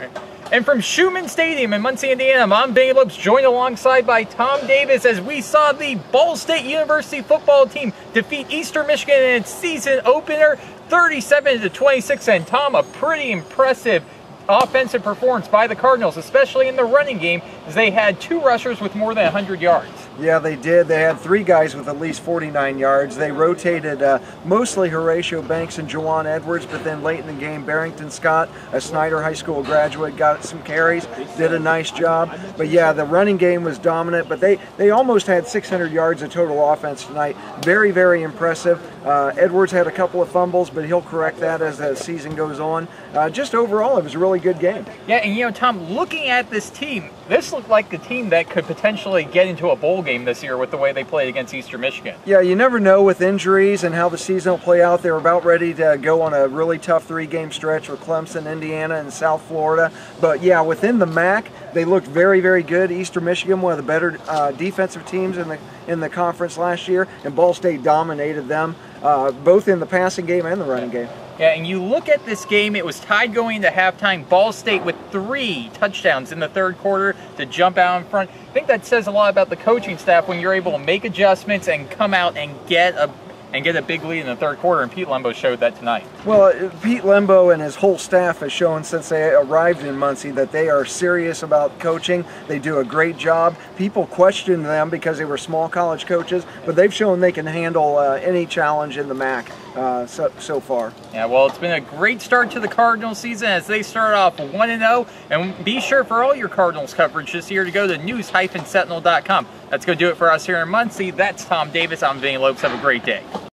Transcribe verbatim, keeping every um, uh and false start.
And from Scheumann Stadium in Muncie, Indiana, I'm Vinnie Lopes, joined alongside by Tom Davis as we saw the Ball State University football team defeat Eastern Michigan in its season opener, thirty-seven to twenty-six. And Tom, a pretty impressive offensive performance by the Cardinals, especially in the running game, as they had two rushers with more than one hundred yards. Yeah, they did. They had three guys with at least forty-nine yards. They rotated uh, mostly Horatio Banks and Juwan Edwards, but then late in the game, Barrington Scott, a Snyder High School graduate, got some carries, did a nice job. But yeah, the running game was dominant, but they, they almost had six hundred yards of total offense tonight. Very, very impressive. Uh, Edwards had a couple of fumbles, but he'll correct that as the season goes on. Uh, just overall, it was a really good game. Yeah, and you know, Tom, looking at this team, this looked like the team that could potentially get into a bowl game this year with the way they played against Eastern Michigan. Yeah, you never know with injuries and how the season will play out. They were about ready to go on a really tough three-game stretch with Clemson, Indiana, and South Florida. But yeah, within the M A C, they looked very, very good. Eastern Michigan, one of the better uh, defensive teams in the in the conference last year, and Ball State dominated them, uh, both in the passing game and the running game. Yeah, and you look at this game, it was tied going into halftime. Ball State with three touchdowns in the third quarter to jump out in front. I think that says a lot about the coaching staff when you're able to make adjustments and come out and get a and get a big lead in the third quarter, and Pete Lembo showed that tonight. Well, Pete Lembo and his whole staff has shown since they arrived in Muncie that they are serious about coaching. They do a great job. People question them because they were small college coaches, but they've shown they can handle uh, any challenge in the M A C uh, so, so far. Yeah, well, it's been a great start to the Cardinals season as they start off one and oh, and be sure for all your Cardinals coverage this year to go to news sentinel dot com. That's going to do it for us here in Muncie. That's Tom Davis. I'm Vinnie Lopes. Have a great day.